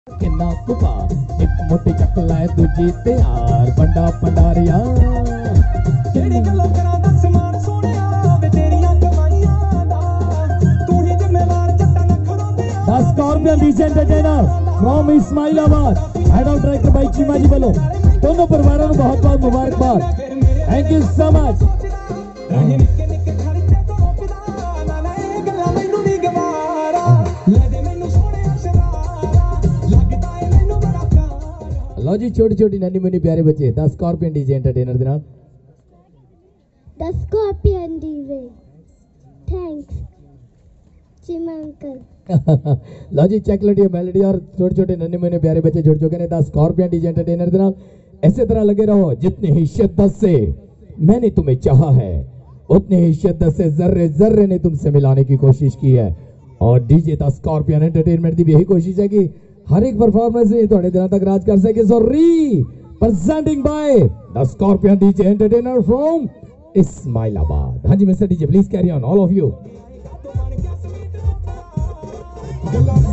किन्ना कुपा एक मोटी चक्ल है दूजी तैयार बंडा पंडारिया तेरी गल्लों करा दस मान सोनिया वे तेरियां कमाईयां दा तू ही जिम्मेवार जट्टा नखरों दे the Scorpion DJ entertainer from Ismailabad head of director भाई चीमा जी वालों दोनों परिवारों को बहुत बहुत मुबारकबाद। Thank you so much. नहीं निक्के निक्के खर्चे तो पिदा ना ना ये गल्लां मैनू नहीं गवारा ले दे मैनू सोनिया शरारा लगदा है मैनू बड़ा प्यारा। लो जी छोटी छोटी नन्ही मुन्नी प्यारे बच्चे द स्कॉर्पियन डीजे एंटरटेनर दे नाल The Scorpion DJ. Thanks, Chima uncle. लो जी चेक लो मेलोडी और छोटे छोटे नन्हे मुन्ने प्यारे बच्चे जुड़ चुके हैं द स्कॉर्पियन डीजे एंटरटेनर दे नाल। ऐसे तरह लगे रहो जितनी ही शिद्दत से मैंने तुम्हें चाहा है उतनी ही शिद्दत से जर्रे जर्रे ने तुमसे मिलाने की कोशिश की है और डीजे द स्कॉर्पियन एंटरटेनमेंट की भी यही कोशिश है कि हर एक परफॉर्मेंस में थोड़े दिनों तक राज कर सके। So representing by the Scorpion DJ entertainer from Ismailabad. हाँ जी mister DJ please carry on all of you.